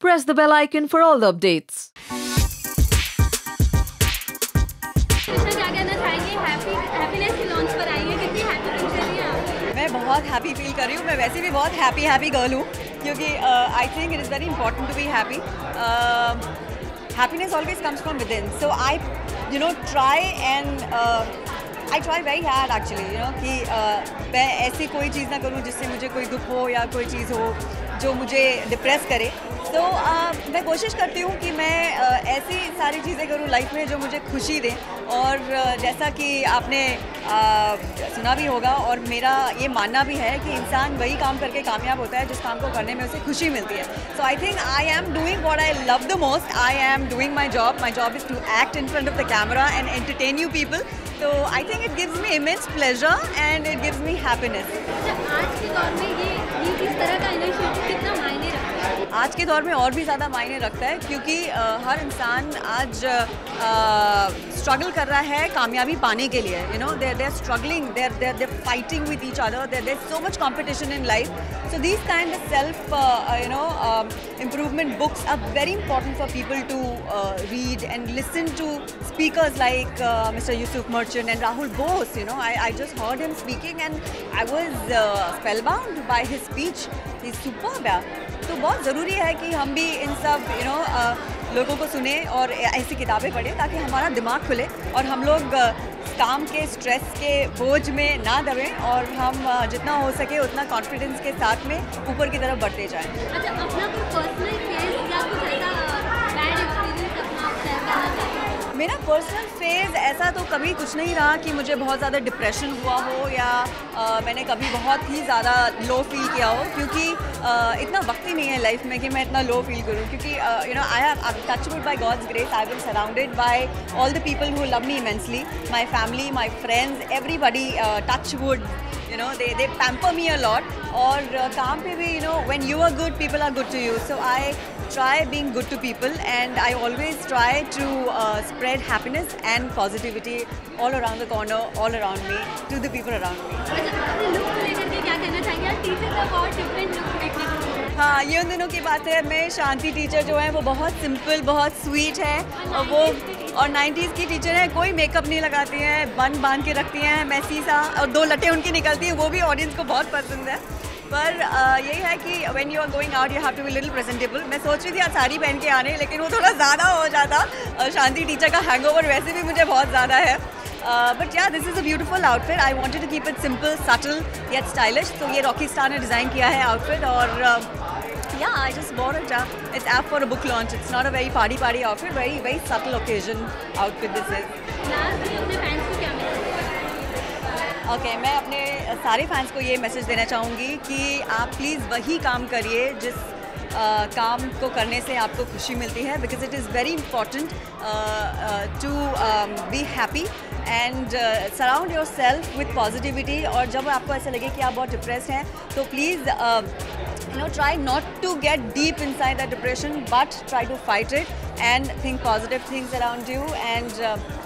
press the bell icon for all the updates. क्या कहना चाहेंगे? हैप्पीनेस की लॉन्च पर आई है, कितनी हैप्पी फील कर रही हैं आप? मैं बहुत हैप्पी फील कर रही हूँ। मैं वैसे भी बहुत हैप्पी गर्ल हूँ, क्योंकि I think it is very important to be happy. Happiness always comes from within. So I, I try very hard actually, कि मैं ऐसी कोई चीज़ ना करूँ जिससे मुझे कोई दुख हो या कोई चीज़ हो जो मुझे डिप्रेस करे. तो मैं कोशिश करती हूँ कि मैं ऐसी सारी चीज़ें करूँ लाइफ में जो मुझे खुशी दें. और जैसा कि आपने सुना भी होगा और मेरा ये मानना भी है कि इंसान वही काम करके कामयाब होता है जिस काम को करने में उसे खुशी मिलती है. So I think I am doing what I love the most. I am doing my job is to act in front of the camera and entertain you people. तो I think it gives me immense pleasure and it gives me happiness. आज के दौर में ये इस तरह का initiative कितना मायने रखता है? आज के दौर में और भी ज़्यादा मायने रखता है, क्योंकि हर इंसान आज स्ट्रगल कर रहा है कामयाबी पाने के लिए. They are struggling, they are fighting with each other. There is so much competition in life. So these kind of improvement books are very important for people to read and listen to speakers like Mr. Yusuf Merchant and Rahul Bose. I just heard him speaking and I was spellbound by his speech. He's superb. तो बहुत ज़रूरी है कि हम भी इन सब लोगों को सुने और ऐसी किताबें पढ़ें ताकि हमारा दिमाग खुले और हम लोग काम के स्ट्रेस के बोझ में ना दबें और हम जितना हो सके उतना कॉन्फिडेंस के साथ में ऊपर की तरफ बढ़ते जाएं. अच्छा, अपना कोई पर्सनल फेज या कुछ ऐसा बैड एक्सपीरियंस अपना शेयर करना चाहते हैं? मेरा पर्सनल फेज़ ऐसा तो कभी कुछ नहीं रहा कि मुझे बहुत ज़्यादा डिप्रेशन हुआ हो या मैंने कभी बहुत ही ज़्यादा लो फील किया हो, क्योंकि इतना वक्त ही नहीं है लाइफ में कि मैं इतना लो फील करूँ. क्योंकि I have touch wood by God's grace. I been surrounded by all the people who love me immensely. My family, my friends, everybody touch wood. They pamper me a lot. और काम पे भी when you are good, people are good to you. So I try being good to people and I always try to spread happiness and positivity all around the corner, all around me, to the people around me. अपने look को लेकर के क्या कहना चाहेंगे? Teacher का बहुत different look देखने को मिलता है. हाँ, ये उन दिनों की बात है. मैं शांति टीचर जो है वो बहुत सिंपल, बहुत स्वीट है और 90s की टीचर है. कोई मेकअप नहीं लगाती हैं, बन बांध के रखती हैं मैसी सा और 2 लटें उनकी निकलती हैं. वो भी ऑडियंस को बहुत पसंद है. पर यही है कि when you are going out you have to be little presentable. मैं सोच रही थी आज साड़ी पहन के आने, लेकिन वो थोड़ा ज़्यादा हो जाता. शांति टीचर का हैंगओवर वैसे भी मुझे बहुत ज़्यादा है. But yeah this is a beautiful outfit. I wanted to keep it simple, subtle yet stylish. तो ये रॉकी स्टार ने डिज़ाइन किया है आउटफिट और yeah, I just bought it. It's apt for a book launch. It's not a very party outfit. Very subtle occasion outfit this is. Last में अपने fans को क्या मैसेज? ओके, मैं अपने सारे फैंस को ये मैसेज देना चाहूँगी कि आप प्लीज़ वही काम करिए जिस काम को करने से आपको खुशी मिलती है. Because it is very important to be happy and surround yourself with positivity. और जब आपको ऐसा लगे कि आप बहुत डिप्रेस्ड हैं तो please try not to get deep inside that depression, but try to fight it and think positive things around you and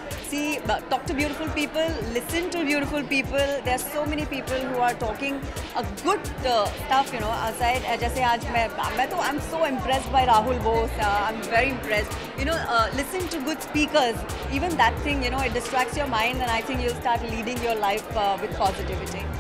talk to beautiful people, listen to beautiful people. There are so many people who are talking a good stuff, outside. जैसे आज मैं तो I'm so impressed by Rahul Bose. I'm very impressed. Listen to good speakers. Even that thing, it distracts your mind, and I think you'll start leading your life with positivity.